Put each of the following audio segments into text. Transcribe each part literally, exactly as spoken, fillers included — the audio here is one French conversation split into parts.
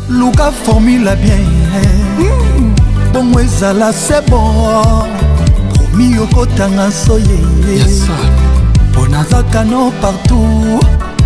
Luka formule bien bon ezala c'est bon promis okotanga soye ponazaka no partout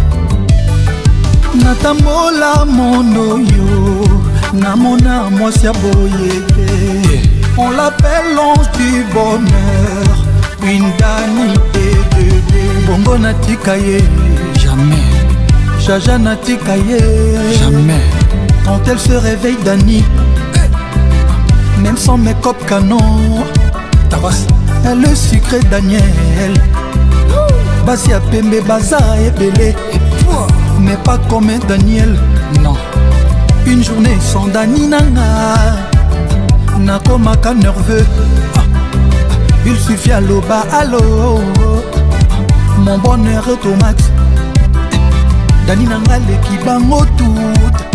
natambola mondo yo namona mwasi ya boye on l'appelle l'ange du bonheur une Dani et bébé bongo natika ye jamais Jaja natika ye jamais quand elle se réveille Dani même sans make-up canon elle le sucré Daniel Basi a pembe baza et belé mais pas comme Daniel non une journée sans Dani nanga nakomaka nerveux il suffit à l'oba allo mon bonheur est au max Dani nanga l'équipe bango tout